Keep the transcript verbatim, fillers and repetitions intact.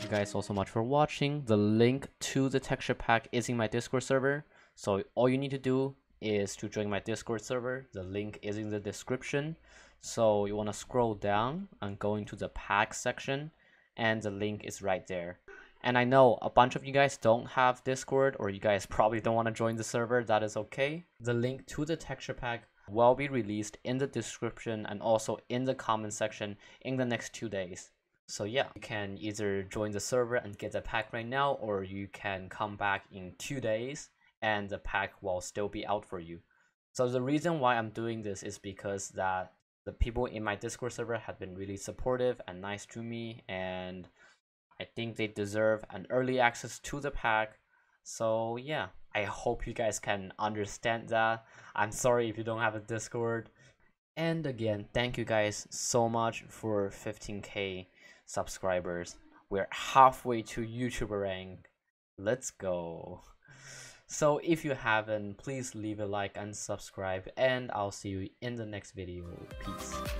guys all so much for watching. The link to the texture pack is in my Discord server. So all you need to do is to join my Discord server. The link is in the description. So you want to scroll down and go into the pack section, and the link is right there. And I know a bunch of you guys don't have Discord, or you guys probably don't want to join the server. That is okay. The link to the texture pack will be released in the description and also in the comment section in the next two days. So yeah, you can either join the server and get the pack right now, or you can come back in two days and the pack will still be out for you. So the reason why I'm doing this is because that the people in my Discord server have been really supportive and nice to me, and I think they deserve an early access to the pack. So yeah, I hope you guys can understand that. I'm sorry if you don't have a Discord. And again, thank you guys so much for fifteen K subscribers. We're halfway to YouTuber rank. Let's go. So if you haven't, please leave a like and subscribe, and I'll see you in the next video. Peace.